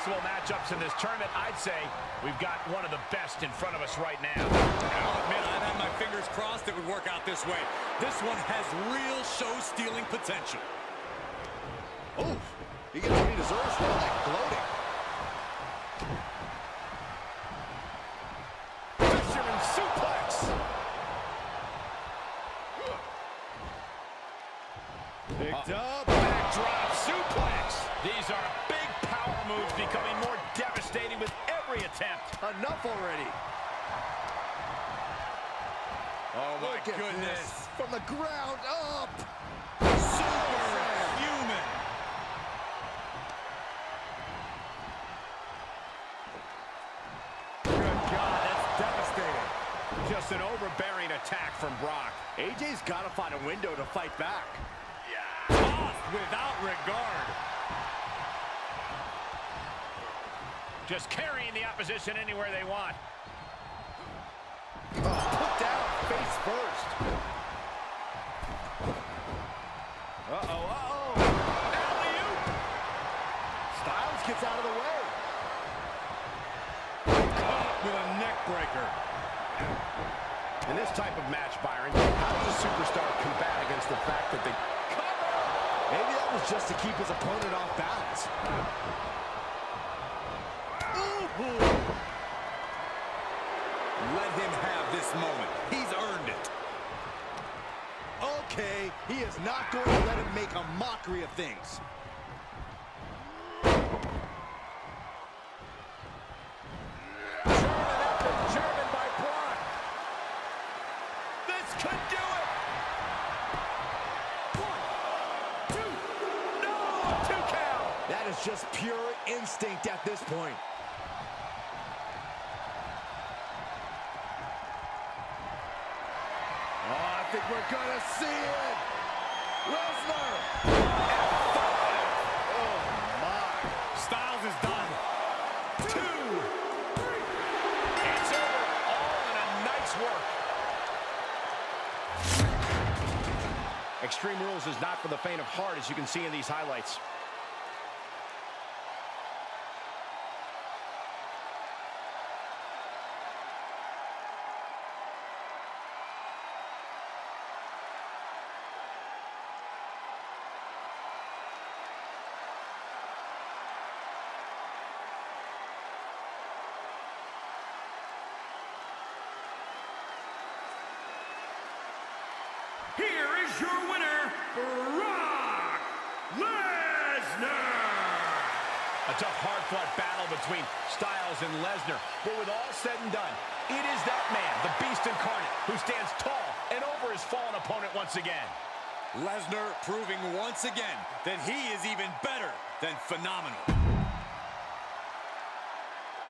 possible matchups in this tournament, I'd say we've got one of the best in front of us right now. I'll admit, I've had my fingers crossed it would work out this way. This one has real show-stealing potential. Oh, he gets what he deserves for all that gloating. Fisherman suplex. Picked up. Backdrop suplex. These are big power moves becoming more devastating with every attempt. Enough already. Oh, my Look at goodness. this. From the ground up. Superhuman. Good God, that's devastating. Just an overbearing attack from Brock. AJ's got to find a window to fight back. Tossed without regard. Just carrying the opposition anywhere they want. Put down face first. Uh-oh. Alley-oop. Styles gets out of the way. Caught with a neck breaker. In this type of match, Byron, how does a superstar combat against the fact that they cover? Maybe that was just to keep his opponent off balance. Let him have this moment. He's earned it. Okay, he is not going to let him make a mockery of things. German by Brock. This could do it. 1, 2. No, 2 count. That is just pure instinct at this point. Oh, I think we're gonna see it. Lesnar. Oh my. Styles is done. 2, 3. It's over. All in a night's work. Extreme Rules is not for the faint of heart, as you can see in these highlights. Here is your winner, Brock Lesnar! A tough, hard-fought battle between Styles and Lesnar. But with all said and done, it is that man, the Beast Incarnate, who stands tall and over his fallen opponent once again. Lesnar proving once again that he is even better than phenomenal.